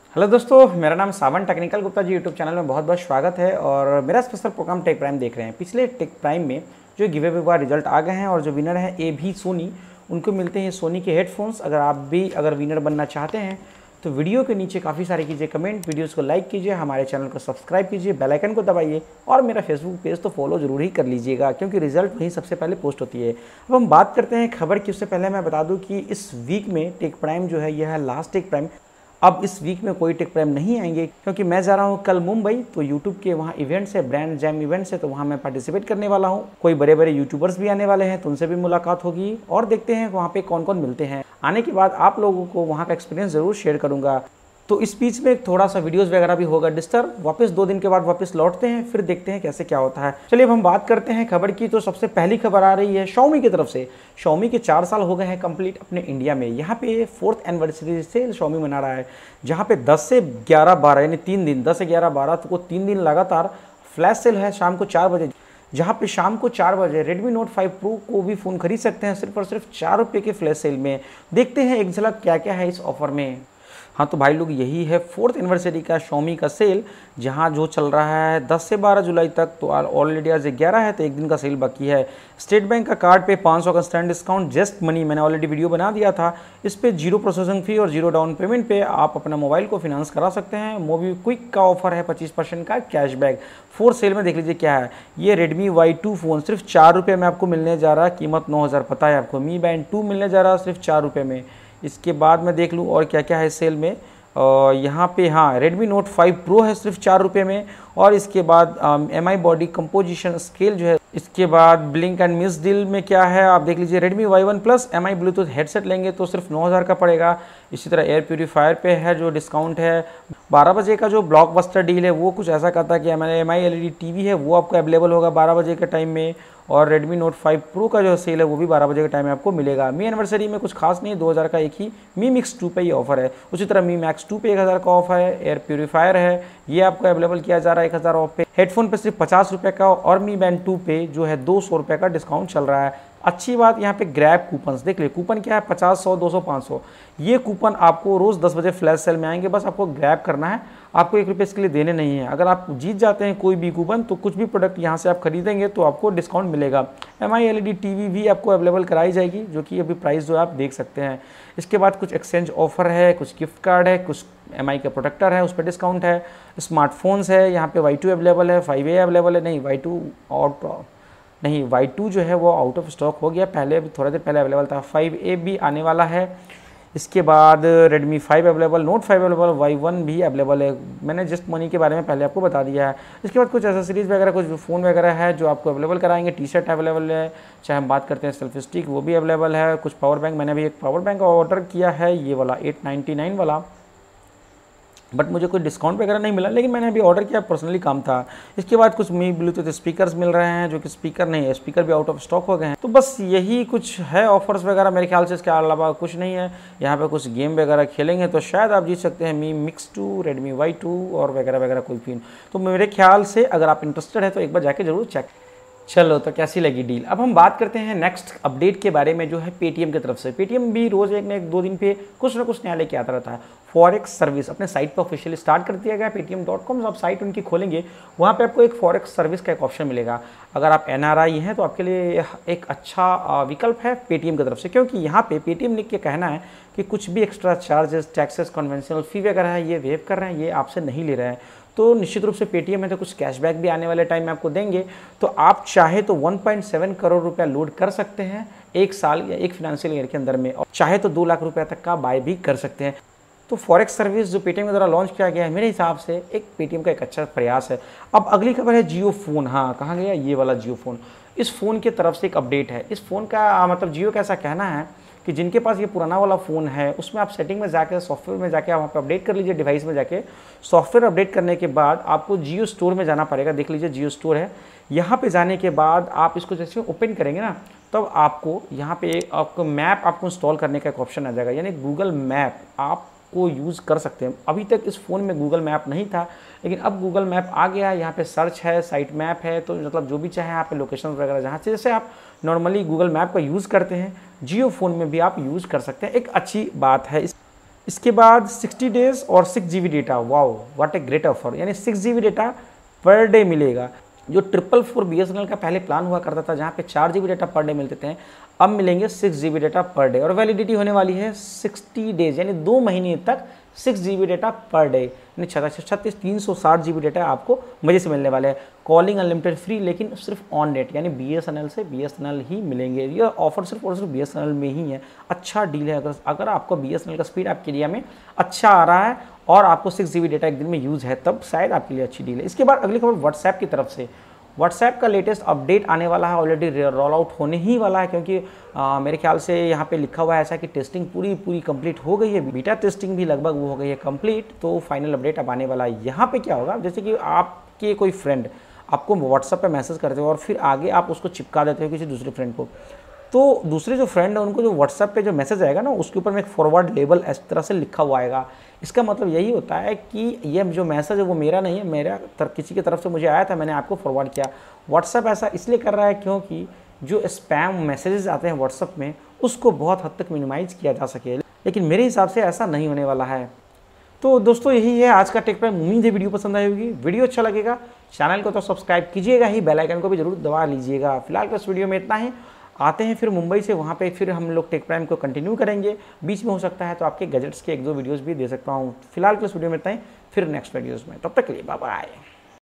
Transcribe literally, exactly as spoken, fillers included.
Hello दोस्तों, मेरा नाम Sawan technical Gupta ji YouTube channel में बहुत बहुत स्वागत है। और मेरा स्पेशल प्रोग्राम टेक प्राइम देख रहे हैं। पिछले टेक प्राइम में जो गिव अवे हुआ रिजल्ट आ गए हैं और जो विनर है ए भी सोनी, उनको मिलते हैं सोनी के हेडफोन्स। अगर आप भी अगर विनर बनना चाहते हैं तो वीडियो के नीचे काफ़ी सारे कीजिए कमेंट, वीडियोस को लाइक कीजिए, हमारे चैनल को सब्सक्राइब कीजिए, बेल आइकन को दबाइए और मेरा फेसबुक पेज तो फॉलो जरूर ही कर लीजिएगा, क्योंकि रिजल्ट वहीं सबसे पहले पोस्ट होती है। अब हम बात करते हैं खबर की। उससे पहले मैं बता दूं कि इस वीक में टेक प्राइम जो है यह है लास्ट टेक प्राइम। अब इस वीक में कोई टेक प्राइम नहीं आएंगे, क्योंकि मैं जा रहा हूँ कल मुंबई। तो यूट्यूब के वहाँ इवेंट्स है, ब्रांड जैम इवेंट्स है, तो वहाँ मैं पार्टिसिपेट करने वाला हूँ। कोई बड़े बड़े यूट्यूबर्स भी आने वाले हैं, तो उनसे भी मुलाकात होगी और देखते हैं वहाँ पे कौन कौन मिलते हैं। आने के बाद आप लोगों को वहाँ का एक्सपीरियंस जरूर शेयर करूँगा। तो इस बीच में थोड़ा सा वीडियोस वगैरह भी होगा डिस्टर्ब। वापस दो दिन के बाद वापस लौटते हैं, फिर देखते हैं कैसे क्या होता है। चलिए अब हम बात करते हैं खबर की। तो सबसे पहली खबर आ रही है Xiaomi की तरफ से। Xiaomi के चार साल हो गए हैं कंप्लीट अपने इंडिया में। यहाँ पे फोर्थ एनिवर्सरी सेल Xiaomi मना रहा है, जहाँ पे दस से ग्यारह बारह यानी तीन दिन दस से ग्यारह बारह को तीन दिन लगातार फ्लैश सेल है शाम को चार बजे, जहाँ पे शाम को चार बजे Redmi Note फाइव Pro को भी फ़ोन खरीद सकते हैं सिर्फ और सिर्फ चार रुपये के फ्लैश सेल में। देखते हैं एक झलक क्या क्या है इस ऑफर में। हाँ तो भाई लोग, यही है फोर्थ एनिवर्सरी का Xiaomi का सेल, जहाँ जो चल रहा है दस से बारह जुलाई तक। तो ऑलरेडी आज ग्यारह है, तो एक दिन का सेल बाकी है। स्टेट बैंक का कार्ड पे पाँच सौ का स्टैंड डिस्काउंट, जस्ट मनी, मैंने ऑलरेडी वीडियो बना दिया था। इस पे जीरो प्रोसेसिंग फी और जीरो डाउन पेमेंट पे आप अपना मोबाइल को फिनांस करा सकते हैं। मोबी क्विक का ऑफर है पच्चीस परसेंट का कैशबैक। फोर्थ सेल में देख लीजिए क्या है। ये रेडमी वाई टू फ़ोन सिर्फ चार रुपये में आपको मिलने जा रहा है। कीमत नौ हज़ार पता है आपको। मी बैंड टू मिलने जा रहा है सिर्फ चार रुपये में। इसके बाद मैं देख लूँ और क्या क्या है सेल में। और यहाँ पे हाँ Redmi Note फाइव Pro है सिर्फ चार रुपये में। और इसके बाद M I body composition scale जो है। इसके बाद ब्लिंक एंड मिस डील में क्या है आप देख लीजिए। Redmi Y one plus M I bluetooth headset लेंगे तो सिर्फ नौ हज़ार का पड़ेगा। इसी तरह एयर प्यूरीफायर पे है जो डिस्काउंट है। बारह बजे का जो ब्लॉकबस्टर डील है वो कुछ ऐसा कहता है कि M I L E D TV है वो आपको अवेलेबल होगा बारह बजे के टाइम में। और Redmi Note फाइव Pro का जो सेल है वो भी बारह बजे के टाइम में आपको मिलेगा। मी एनिवर्सरी में कुछ खास नहीं, दो हज़ार का एक ही मी मिक्स टू पे ये ऑफर है। उसी तरह मी मैक्स टू पे एक हज़ार का ऑफर है। एयर प्यूरीफायर है, ये आपको अवेलेबल किया जा रहा है एक हज़ार ऑफ पे। हेडफोन पे सिर्फ पचास रुपये का और मी बैंड टू पे जो है दो सौ रुपये का डिस्काउंट चल रहा है। अच्छी बात यहाँ पे ग्रैब कूपन्स देख ले। कूपन क्या है, पचास, सौ, दो सौ, पाँच सौ। ये कूपन आपको रोज़ दस बजे फ्लैश सेल में आएंगे, बस आपको ग्रैब करना है। आपको एक रुपये इसके लिए देने नहीं है। अगर आप जीत जाते हैं कोई भी कूपन तो कुछ भी प्रोडक्ट यहाँ से आप खरीदेंगे तो आपको डिस्काउंट मिलेगा। M I L E D TV भी आपको अवेलेबल कराई जाएगी, जो कि अभी प्राइस जो आप देख सकते हैं। इसके बाद कुछ एक्सचेंज ऑफर है, कुछ गिफ्ट कार्ड है, कुछ एम आई का प्रोटेक्टर है, उस पर डिस्काउंट है। स्मार्टफोन्स है, यहाँ पे वाई टू अवेलेबल है, फाइव ए अवेलेबल है। नहीं वाई टू आउट नहीं वाई टू जो है वो आउट ऑफ स्टॉक हो गया, पहले अभी थोड़ा देर पहले अवेलेबल था। फाइव ए भी आने वाला है। इसके बाद Redmi five available, Note five available, Y one भी अवेलेबल है। मैंने जस्ट मनी के बारे में पहले आपको बता दिया है। इसके बाद कुछ एसेसरीज वगैरह, कुछ फ़ोन वगैरह है जो आपको अवेलेबल कराएंगे। टी शर्ट अवेलेबल है, चाहे हम बात करते हैं सेल्फी स्टिक वो भी अवेलेबल है। कुछ पावर बैंक, मैंने भी एक पावर बैंक ऑर्डर किया है, ये वाला एट नाइन्टी नाइन वाला, बट मुझे कोई डिस्काउंट वगैरह नहीं मिला, लेकिन मैंने अभी ऑर्डर किया, पर्सनली काम था। इसके बाद कुछ मी ब्लूटूथ स्पीकर्स मिल रहे हैं, जो कि स्पीकर नहीं है, स्पीकर भी आउट ऑफ स्टॉक हो गए हैं। तो बस यही कुछ है ऑफर्स वगैरह मेरे ख्याल से। इसके अलावा कुछ नहीं है। यहाँ पे कुछ गेम वगैरह खेलेंगे तो शायद आप जीत सकते हैं Mi mix two, Redmi Y two और वगैरह वगैरह कोई फिन। तो मेरे ख्याल से अगर आप इंटरेस्टेड है तो एक बार जाके जरूर चेक। चलो तो कैसी लगी डील। अब हम बात करते हैं नेक्स्ट अपडेट के बारे में, जो है पेटीएम की तरफ से। पेटीएम भी रोज़ एक न एक दो दिन पे कुछ ना कुछ नया लेके आता रहता है। फॉरेक्स सर्विस अपने साइट पर ऑफिशियली स्टार्ट कर दिया गया पेटीएम डॉट कॉम। आप साइट उनकी खोलेंगे, वहाँ पे आपको एक फॉरेक्स सर्विस का एक ऑप्शन मिलेगा। अगर आप एन आर आई हैं तो आपके लिए एक अच्छा विकल्प है पेटीएम की तरफ से, क्योंकि यहाँ पे पेटीएम लिख के कहना है कि कुछ भी extra charges, taxes, conventional fee वगैरह है ये वेव कर रहे हैं, ये आपसे नहीं ले रहे हैं। तो निश्चित रूप से पेटीएम में तो कुछ कैशबैक भी आने वाले टाइम में आपको देंगे। तो आप चाहे तो वन पॉइंट सेवन करोड़ रुपया लोड कर सकते हैं एक साल या एक फिनेंशियल ईयर के अंदर में, और चाहे तो दो लाख रुपया तक का बाय भी कर सकते हैं। तो फॉरेक्स सर्विस जो पेटीएम के द्वारा लॉन्च किया गया है, मेरे हिसाब से एक पेटीएम का एक अच्छा प्रयास है। अब अगली खबर है जियो फ़ोन। हाँ कहाँ गया ये वाला जियो फ़ोन। इस फ़ोन की तरफ से एक अपडेट है। इस फ़ोन का मतलब जियो का ऐसा कहना है कि जिनके पास ये पुराना वाला फ़ोन है उसमें आप सेटिंग में जाकर, सॉफ्टवेयर में जाके आप वहाँ पे अपडेट कर लीजिए। डिवाइस में जाके सॉफ्टवेयर अपडेट करने के बाद आपको जियो स्टोर में जाना पड़ेगा। देख लीजिए जियो स्टोर है। यहाँ पे जाने के बाद आप इसको जैसे ओपन करेंगे ना, तब तो आपको यहाँ पे आपको मैप आपको इंस्टॉल करने का एक ऑप्शन आ जाएगा, यानी गूगल मैप आप को यूज़ कर सकते हैं। अभी तक इस फ़ोन में गूगल मैप नहीं था, लेकिन अब गूगल मैप आ गया है। यहाँ पे सर्च है, साइट मैप है, तो मतलब जो भी चाहे यहाँ पे लोकेशन वगैरह जहाँ से जैसे आप नॉर्मली गूगल मैप का यूज़ करते हैं, जियो फ़ोन में भी आप यूज़ कर सकते हैं। एक अच्छी बात है इस इसके बाद सिक्सटी डेज और six G B data, wow what a great offer, यानी six G B data per day मिलेगा। जो triple four B S N L का पहले प्लान हुआ करता था जहाँ पे चार G B data per day मिलते थे, अब मिलेंगे six G B data per day और वैलिडिटी होने वाली है सिक्सटी डेज, यानी दो महीने तक six G B data per day, यानी छत्तीस छत्तीस तीन सौ साठ जी बी डेटा आपको मजे से मिलने वाले हैं। कॉलिंग अनलिमिटेड फ्री, लेकिन सिर्फ ऑन नेट, यानी बी एस एन एल से बी एस एन एल ही मिलेंगे। ये ऑफर सिर्फ और सिर्फ बी एस एन एल में ही है। अच्छा डील है। अगर अगर आपको बी एस एन एल का स्पीड आपके एरिया में अच्छा आ रहा है और आपको सिक्स जी बी डेटा एक दिन में यूज़ है, तब शायद आपके लिए अच्छी डील है। इसके बाद अगली खबर व्हाट्सएप की तरफ से। व्हाट्सएप का लेटेस्ट अपडेट आने वाला है, ऑलरेडी रोल आउट होने ही वाला है, क्योंकि आ, मेरे ख्याल से यहाँ पे लिखा हुआ है ऐसा कि टेस्टिंग पूरी पूरी कंप्लीट हो गई है, बीटा टेस्टिंग भी लगभग वो हो गई है कंप्लीट, तो फाइनल अपडेट अब आने वाला है। यहाँ पे क्या होगा, जैसे कि आपके कोई फ्रेंड आपको व्हाट्सएप पे मैसेज करते हो और फिर आगे आप उसको चिपका देते हो किसी दूसरे फ्रेंड को, तो दूसरे जो फ्रेंड है उनको जो व्हाट्सएप पे जो मैसेज आएगा ना, उसके ऊपर में एक फॉरवर्ड लेबल इस तरह से लिखा हुआ आएगा। इसका मतलब यही होता है कि ये जो मैसेज है वो मेरा नहीं है, मेरा तर, किसी की तरफ से मुझे आया था, मैंने आपको फॉरवर्ड किया। व्हाट्सएप ऐसा इसलिए कर रहा है क्योंकि जो स्पैम मैसेजेस आते हैं व्हाट्सएप में, उसको बहुत हद तक मिनिमाइज़ किया जा सके, लेकिन मेरे हिसाब से ऐसा नहीं होने वाला है। तो दोस्तों यही है आज का टेक प्राइम। उम्मीद है वीडियो पसंद आई होगी। वीडियो अच्छा लगेगा चैनल को तो सब्सक्राइब कीजिएगा ही, बेल आइकन को भी जरूर दबा लीजिएगा। फिलहाल तो इस वीडियो में इतना ही, आते हैं फिर मुंबई से, वहाँ पे फिर हम लोग टेक प्राइम को कंटिन्यू करेंगे। बीच में हो सकता है तो आपके गैजेट्स के एक दो वीडियोस भी दे सकता हूँ। फिलहाल तो इस वीडियो में इतना ही, फिर नेक्स्ट वीडियोस में, तब तक के लिए बाय बाय।